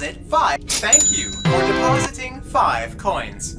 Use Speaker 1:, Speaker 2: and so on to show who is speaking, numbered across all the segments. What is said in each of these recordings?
Speaker 1: deposit 5. Thank you for depositing 5 coins.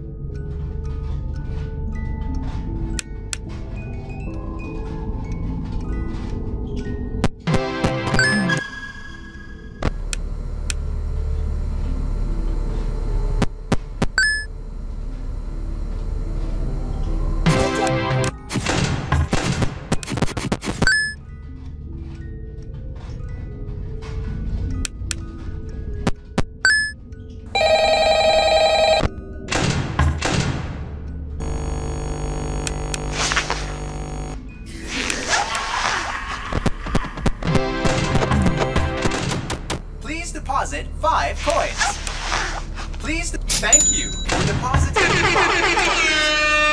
Speaker 1: Deposit 5 coins. Please, thank you for depositing 5 coins.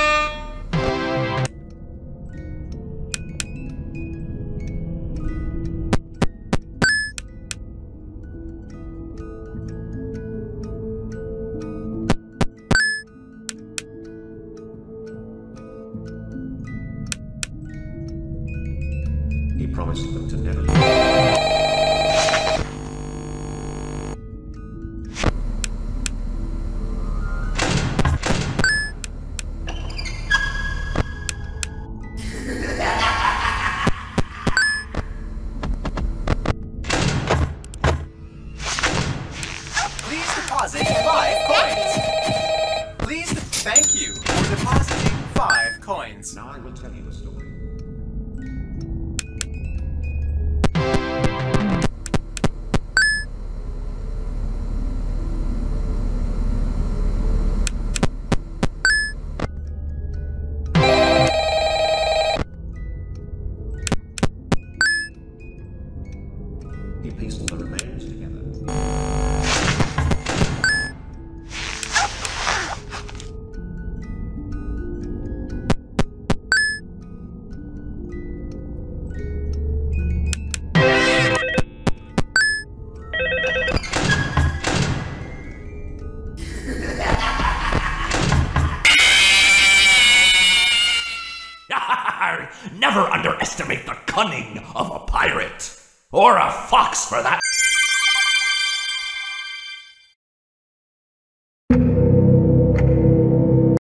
Speaker 2: He promised them to never leave.
Speaker 1: Deposit 5 coins. Please, thank you for depositing 5 coins.
Speaker 2: Now I will tell you a story. He pieced the remains together.
Speaker 3: Never underestimate the cunning of a pirate. Or a fox, for that